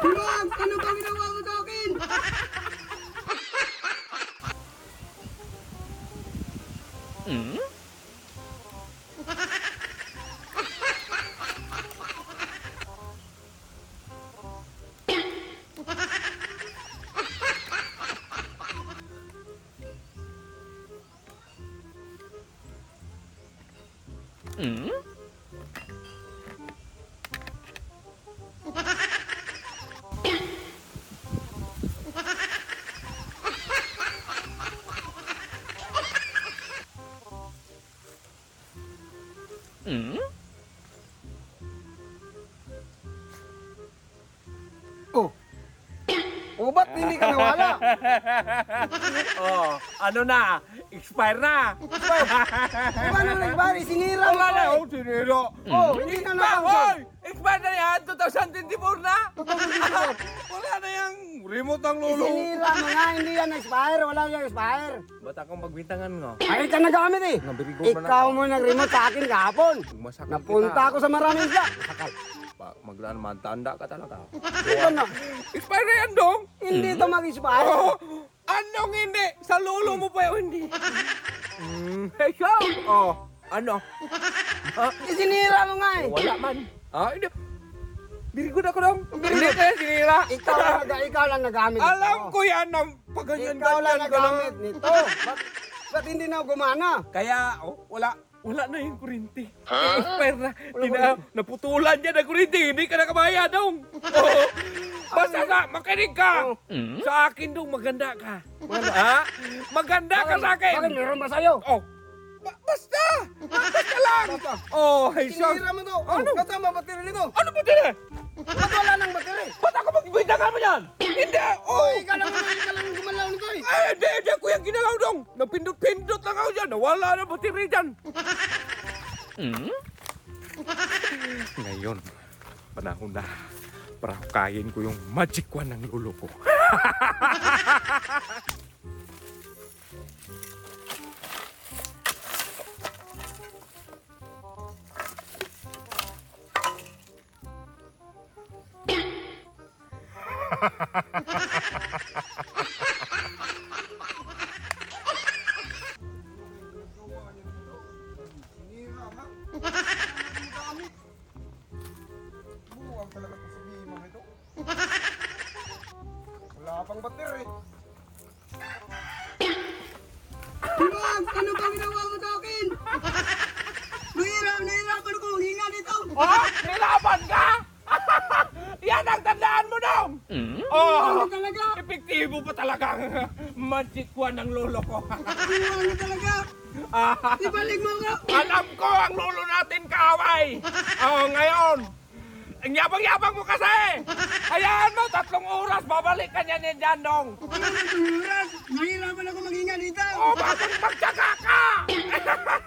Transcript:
Wag! Ano ba ginawa mo sa akin? Oh. Oh, ba't hindi ka nawala? Oh, ano na? Expire na. Paano nagbari? Sinira mo Wala na. ko Oh, siniro. Oh, hindi na Hoy! nakakasal. Expire na yan. 2024 na. Wala na yung remote ang lolo. Sinira mo nga, hindi yan expire. Wala yan expire. Ba't akong magbintangan nga? Ay, ka nagamit eh. Nabirigo pa na Ikaw ako. mo nag-remote sa akin kahapon. Masakal Napunta ako sa maraming isla. Sakal. Maglaan man, tanda ka talaga. Ito na. Expire na yan, dong. Hindi ito mag-expire. Oh, anong hindi? Sa lolo mo pa yun, hindi. Hey, siya. Oh, ano? Sinira mo nga eh. Wala man. Ah, hindi. Birigo na ko dong. Hindi tayo sinira. Ikaw lang nagamit. Alam ito. ko yan ng pagganyan Ikaw lang ganyan ka lang. nagamit nito. Ba't hindi na gumana? Kaya, oh, wala na yung kurinti. Expire na. Naputulan dyan ang kurinti. Hindi ka nakabayad dong. Oh, basta ka, makinig ka. Sa akin dong, maganda ka. Ha? Maganda ka sa akin. Bakit meron ba sa'yo? Oh, basta. Basta lang. Basta. Oh, hey, so. Sinira mo to. Ano? Kasama battery nito. Ano ba din eh? Ba't wala ng battery? Ba't ako magbibintangan mo yan? Hindi. Oh. Ikaw lang gumalaw nito eh. Hindi ako yung ginalaw dong. Napindot-pindot lang ako dyan. Nawala na battery dyan. Ngayon, panahon na para kain ko yung magic wand ng lolo ko. Buwag talaga ito sa bimang ito. Wala pang battery. Wag! Ano ba ginawa mo sa akin? Nahirapan ako hinga dito. Oh, nilaban ka? Yan ang tandaan mo dong. Oh, Ano talaga? epektibo pa talaga ang magic wand ng lolo ko. Ano talaga? Ibalik mo nga. Alam ko ang lolo natin kaaway. Oh, ngayon. Ang yabang-yabang mo kasi. Hayaan mo, 3 oras, babalik ka niya niyan dyan, dong. Nahirapan ako maghinga dito. Oh, bakit magtyaga ka?